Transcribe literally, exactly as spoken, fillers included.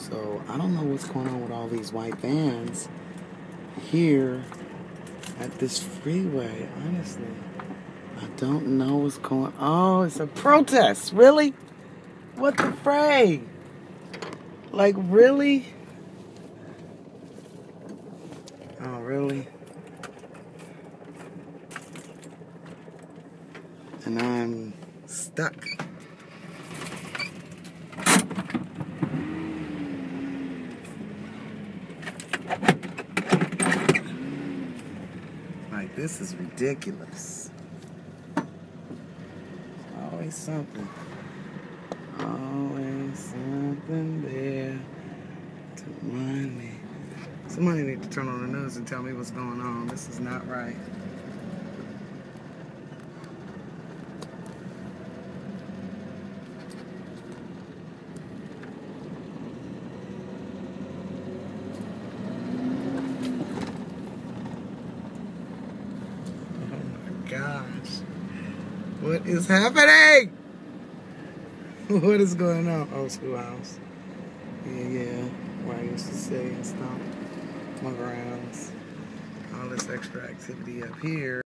So I don't know what's going on with all these white vans here at this freeway. Honestly, I don't know what's going on. Oh, it's a protest. Really? What the fray? Like, really? Oh, really? And I'm stuck. Like, this is ridiculous. Always something. Always something there to remind me. Somebody need to turn on the news and tell me what's going on. This is not right. Oh my gosh. What is happening? What is going on? Old schoolhouse. Yeah, yeah. Where I used to stay and stomp my grounds. All this extra activity up here.